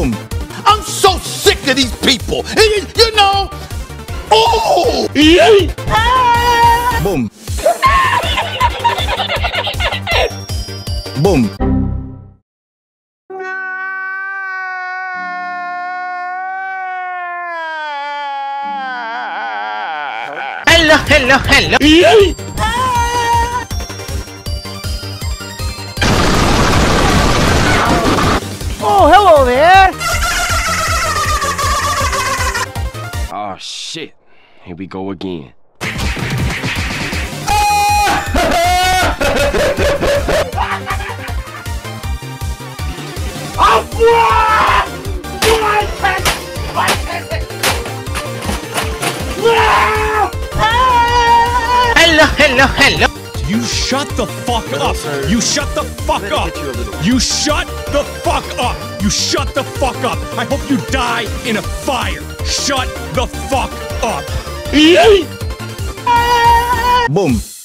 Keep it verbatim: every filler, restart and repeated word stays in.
Boom. I'm so sick of these people. You, you know. Oh. Boom. Boom. Hello, hello, hello. Oh, hello there. Oh shit. Here we go again. Hello, hello, hello. You shut the fuck Hello, up. sir. You shut the fuck Let me up. get you a little- You shut the fuck up. You shut the fuck up. I hope you die in a fire. Shut the fuck up. Boom.